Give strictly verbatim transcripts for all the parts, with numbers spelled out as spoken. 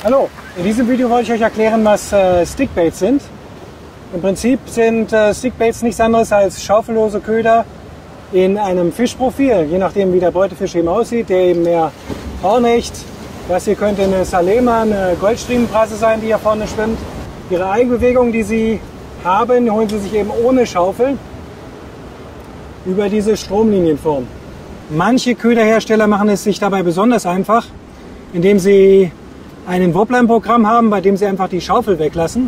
Hallo, in diesem Video wollte ich euch erklären, was äh, Stickbaits sind. Im Prinzip sind äh, Stickbaits nichts anderes als schaufellose Köder in einem Fischprofil, je nachdem wie der Beutefisch eben aussieht, der eben mehr Hornecht, das hier könnte eine Salema, eine Goldstriemenbrasse sein, die hier vorne schwimmt. Ihre Eigenbewegung, die sie haben, holen sie sich eben ohne Schaufel über diese Stromlinienform. Manche Köderhersteller machen es sich dabei besonders einfach, indem sie einen Wobbler-Programm haben, bei dem sie einfach die Schaufel weglassen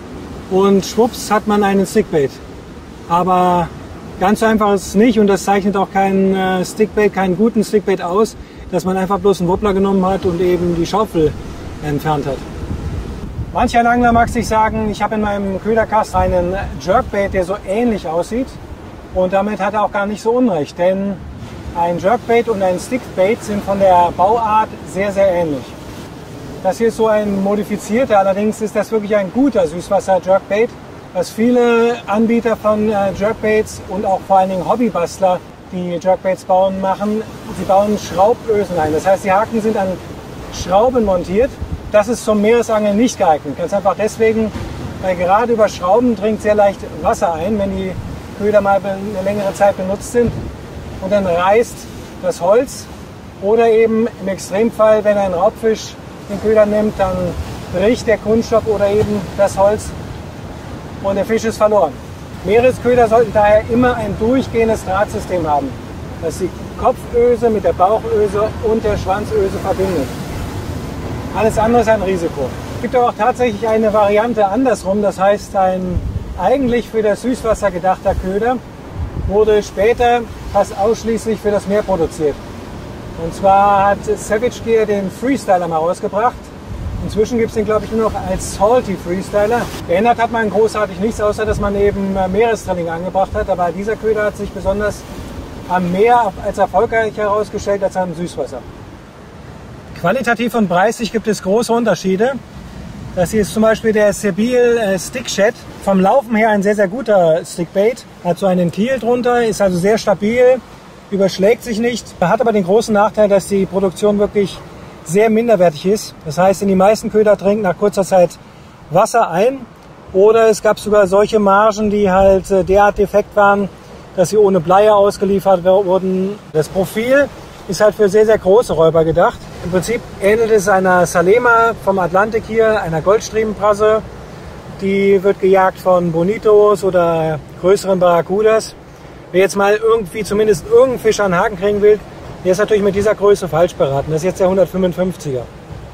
und schwupps hat man einen Stickbait. Aber ganz so einfach ist es nicht und das zeichnet auch keinen äh, Stickbait, keinen guten Stickbait aus, dass man einfach bloß einen Wobbler genommen hat und eben die Schaufel entfernt hat. Manch ein Angler mag sich sagen, ich habe in meinem Köderkasten einen Jerkbait, der so ähnlich aussieht und damit hat er auch gar nicht so unrecht, denn ein Jerkbait und ein Stickbait sind von der Bauart sehr, sehr ähnlich. Das hier ist so ein modifizierter, allerdings ist das wirklich ein guter Süßwasser-Jerkbait, was viele Anbieter von Jerkbaits und auch vor allen Dingen Hobbybastler, die Jerkbaits bauen, machen. Sie bauen Schraubösen ein. Das heißt, die Haken sind an Schrauben montiert. Das ist zum Meeresangeln nicht geeignet. Ganz einfach deswegen, weil gerade über Schrauben dringt sehr leicht Wasser ein, wenn die Köder mal eine längere Zeit benutzt sind. Und dann reißt das Holz oder eben im Extremfall, wenn ein Raubfisch den Köder nimmt, dann bricht der Kunststoff oder eben das Holz und der Fisch ist verloren. Meeresköder sollten daher immer ein durchgehendes Drahtsystem haben, das die Kopföse mit der Bauchöse und der Schwanzöse verbindet. Alles andere ist ein Risiko. Es gibt aber auch tatsächlich eine Variante andersrum, das heißt ein eigentlich für das Süßwasser gedachter Köder wurde später fast ausschließlich für das Meer produziert. Und zwar hat Savage Gear den Freestyler mal rausgebracht. Inzwischen gibt es den, glaube ich, nur noch als Salty Freestyler. Geändert hat man großartig nichts, außer dass man eben Meerestrailing angebracht hat. Aber dieser Köder hat sich besonders am Meer als erfolgreich herausgestellt als am Süßwasser. Qualitativ und preislich gibt es große Unterschiede. Das hier ist zum Beispiel der Sebile äh, Stick Shed. Vom Laufen her ein sehr, sehr guter Stickbait. Hat so einen Kiel drunter, ist also sehr stabil, überschlägt sich nicht. Hat aber den großen Nachteil, dass die Produktion wirklich sehr minderwertig ist. Das heißt, in die meisten Köder dringt nach kurzer Zeit Wasser ein. Oder es gab sogar solche Margen, die halt äh, derart defekt waren, dass sie ohne Bleier ausgeliefert wurden. Das Profil ist halt für sehr, sehr große Räuber gedacht. Im Prinzip ähnelt es einer Salema vom Atlantik hier, einer Goldstriemenbrasse. Die wird gejagt von Bonitos oder größeren Barracudas. Wer jetzt mal irgendwie zumindest irgendeinen Fisch an den Haken kriegen will, der ist natürlich mit dieser Größe falsch beraten. Das ist jetzt der hundertfünfundfünfziger.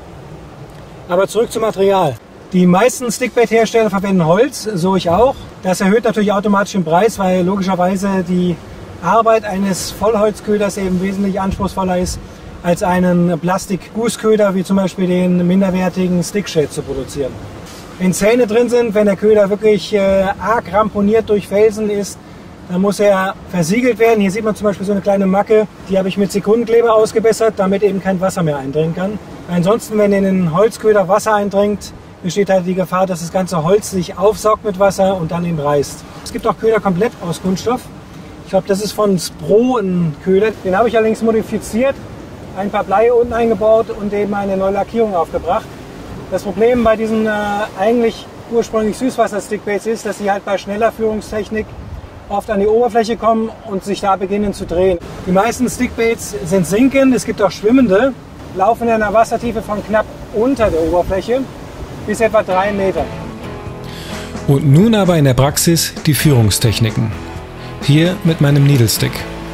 Aber zurück zum Material. Die meisten Stickbait-Hersteller verwenden Holz, so ich auch. Das erhöht natürlich automatisch den Preis, weil logischerweise die Arbeit eines Vollholzköders eben wesentlich anspruchsvoller ist, als einen Plastik-Gussköder wie zum Beispiel den minderwertigen Stick-Shed zu produzieren. Wenn Zähne drin sind, wenn der Köder wirklich äh, arg ramponiert durch Felsen ist, dann muss er versiegelt werden. Hier sieht man zum Beispiel so eine kleine Macke, die habe ich mit Sekundenkleber ausgebessert, damit eben kein Wasser mehr eindringen kann. Ansonsten, wenn in den Holzköder Wasser eindringt, besteht halt die Gefahr, dass das ganze Holz sich aufsaugt mit Wasser und dann eben reißt. Es gibt auch Köder komplett aus Kunststoff. Ich glaube, das ist von Spro ein Köder. Den habe ich allerdings modifiziert, ein paar Bleie unten eingebaut und eben eine neue Lackierung aufgebracht. Das Problem bei diesen äh, eigentlich ursprünglich Süßwasser-Stickbaits ist, dass sie halt bei schneller Führungstechnik oft an die Oberfläche kommen und sich da beginnen zu drehen. Die meisten Stickbaits sind sinkend, es gibt auch schwimmende, laufen in einer Wassertiefe von knapp unter der Oberfläche bis etwa drei Meter. Und nun aber in der Praxis die Führungstechniken. Hier mit meinem Needle Stick.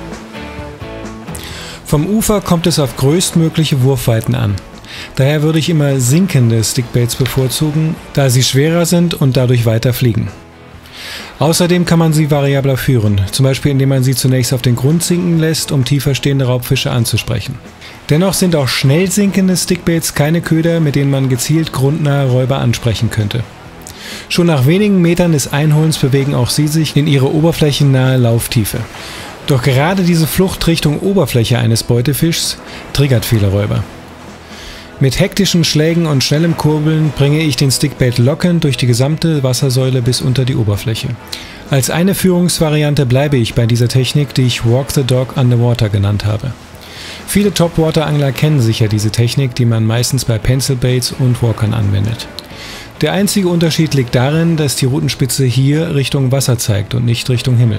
Vom Ufer kommt es auf größtmögliche Wurfweiten an. Daher würde ich immer sinkende Stickbaits bevorzugen, da sie schwerer sind und dadurch weiter fliegen. Außerdem kann man sie variabler führen, zum Beispiel indem man sie zunächst auf den Grund sinken lässt, um tiefer stehende Raubfische anzusprechen. Dennoch sind auch schnell sinkende Stickbaits keine Köder, mit denen man gezielt grundnahe Räuber ansprechen könnte. Schon nach wenigen Metern des Einholens bewegen auch sie sich in ihre oberflächennahe Lauftiefe. Doch gerade diese Flucht Richtung Oberfläche eines Beutefischs triggert viele Räuber. Mit hektischen Schlägen und schnellem Kurbeln bringe ich den Stickbait lockend durch die gesamte Wassersäule bis unter die Oberfläche. Als eine Führungsvariante bleibe ich bei dieser Technik, die ich Walk the Dog Underwater genannt habe. Viele Topwater-Angler kennen sicher diese Technik, die man meistens bei Pencilbaits und Walkern anwendet. Der einzige Unterschied liegt darin, dass die Rutenspitze hier Richtung Wasser zeigt und nicht Richtung Himmel.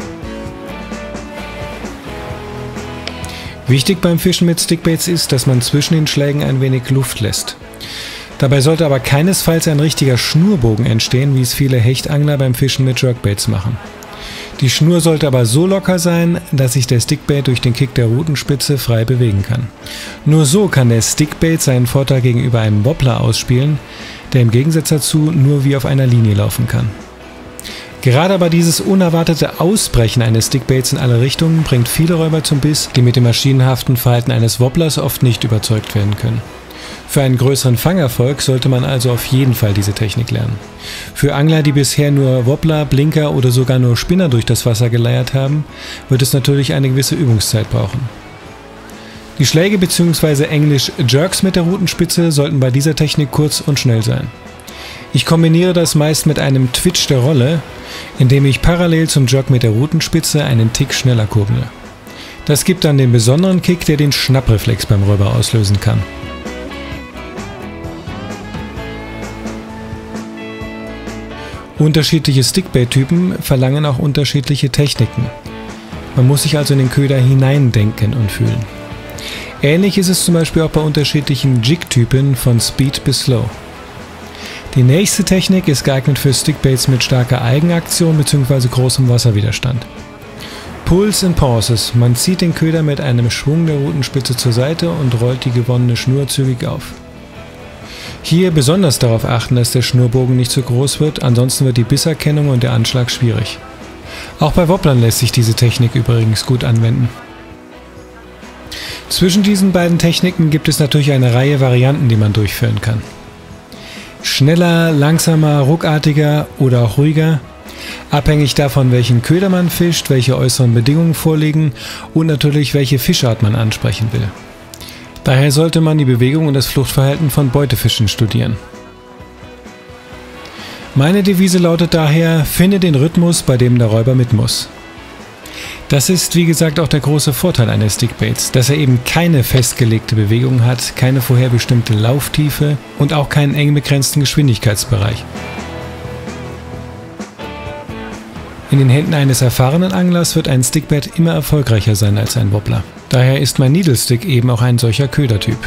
Wichtig beim Fischen mit Stickbaits ist, dass man zwischen den Schlägen ein wenig Luft lässt. Dabei sollte aber keinesfalls ein richtiger Schnurbogen entstehen, wie es viele Hechtangler beim Fischen mit Jerkbaits machen. Die Schnur sollte aber so locker sein, dass sich der Stickbait durch den Kick der Rutenspitze frei bewegen kann. Nur so kann der Stickbait seinen Vorteil gegenüber einem Wobbler ausspielen, der im Gegensatz dazu nur wie auf einer Linie laufen kann. Gerade aber dieses unerwartete Ausbrechen eines Stickbaits in alle Richtungen bringt viele Räuber zum Biss, die mit dem maschinenhaften Verhalten eines Wobblers oft nicht überzeugt werden können. Für einen größeren Fangerfolg sollte man also auf jeden Fall diese Technik lernen. Für Angler, die bisher nur Wobbler, Blinker oder sogar nur Spinner durch das Wasser geleiert haben, wird es natürlich eine gewisse Übungszeit brauchen. Die Schläge bzw. englisch Jerks mit der Rutenspitze sollten bei dieser Technik kurz und schnell sein. Ich kombiniere das meist mit einem Twitch der Rolle, indem ich parallel zum Jerk mit der Rutenspitze einen Tick schneller kurble. Das gibt dann den besonderen Kick, der den Schnappreflex beim Räuber auslösen kann. Unterschiedliche Stickbait-Typen verlangen auch unterschiedliche Techniken. Man muss sich also in den Köder hineindenken und fühlen. Ähnlich ist es zum Beispiel auch bei unterschiedlichen Jig-Typen von Speed bis Slow. Die nächste Technik ist geeignet für Stickbaits mit starker Eigenaktion bzw. großem Wasserwiderstand. Pulls and Pauses. Man zieht den Köder mit einem Schwung der Rutenspitze zur Seite und rollt die gewonnene Schnur zügig auf. Hier besonders darauf achten, dass der Schnurbogen nicht zu groß wird, ansonsten wird die Bisserkennung und der Anschlag schwierig. Auch bei Wobblern lässt sich diese Technik übrigens gut anwenden. Zwischen diesen beiden Techniken gibt es natürlich eine Reihe Varianten, die man durchführen kann. Schneller, langsamer, ruckartiger oder auch ruhiger, abhängig davon, welchen Köder man fischt, welche äußeren Bedingungen vorliegen und natürlich welche Fischart man ansprechen will. Daher sollte man die Bewegung und das Fluchtverhalten von Beutefischen studieren. Meine Devise lautet daher: Finde den Rhythmus, bei dem der Räuber mit muss. Das ist wie gesagt auch der große Vorteil eines Stickbaits, dass er eben keine festgelegte Bewegung hat, keine vorherbestimmte Lauftiefe und auch keinen eng begrenzten Geschwindigkeitsbereich. In den Händen eines erfahrenen Anglers wird ein Stickbait immer erfolgreicher sein als ein Wobbler. Daher ist mein Needle Stick eben auch ein solcher Ködertyp.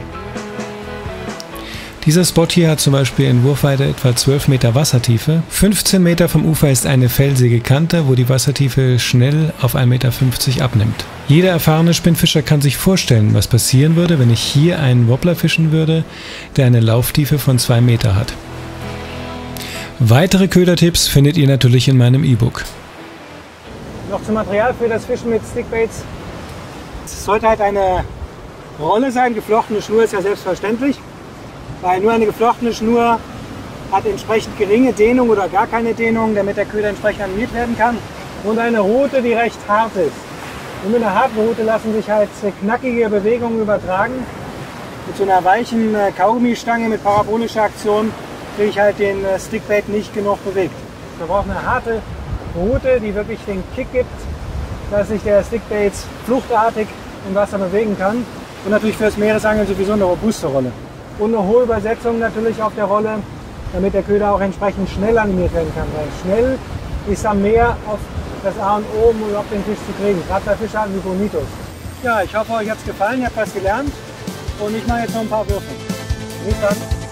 Dieser Spot hier hat zum Beispiel in Wurfweite etwa zwölf Meter Wassertiefe. fünfzehn Meter vom Ufer ist eine felsige Kante, wo die Wassertiefe schnell auf ein Meter fünfzig abnimmt. Jeder erfahrene Spinnfischer kann sich vorstellen, was passieren würde, wenn ich hier einen Wobbler fischen würde, der eine Lauftiefe von zwei Meter hat. Weitere Ködertipps findet ihr natürlich in meinem E-Book. Noch zum Material für das Fischen mit Stickbaits. Es sollte halt eine Rolle sein, geflochtene Schnur ist ja selbstverständlich, weil nur eine geflochtene Schnur hat entsprechend geringe Dehnung oder gar keine Dehnung, damit der Köder entsprechend animiert werden kann. Und eine Rute, die recht hart ist. Und mit einer harten Rute lassen sich halt knackige Bewegungen übertragen. Mit so einer weichen Kaugummistange mit parabolischer Aktion kriege ich halt den Stickbait nicht genug bewegt. Wir brauchen eine harte Rute, die wirklich den Kick gibt, dass sich der Stickbait fluchtartig im Wasser bewegen kann. Und natürlich fürs Meeresangeln sowieso eine robuste Rolle. Und eine hohe Übersetzung natürlich auf der Rolle, damit der Köder auch entsprechend schnell animiert werden kann. Weil schnell ist am Meer oft das A und O, um überhaupt den Fisch zu kriegen. Gerade bei Fischarten wie Bonitos. Ja, ich hoffe, euch hat es gefallen, ihr habt was gelernt. Und ich mache jetzt noch ein paar Würfe. Bis dann.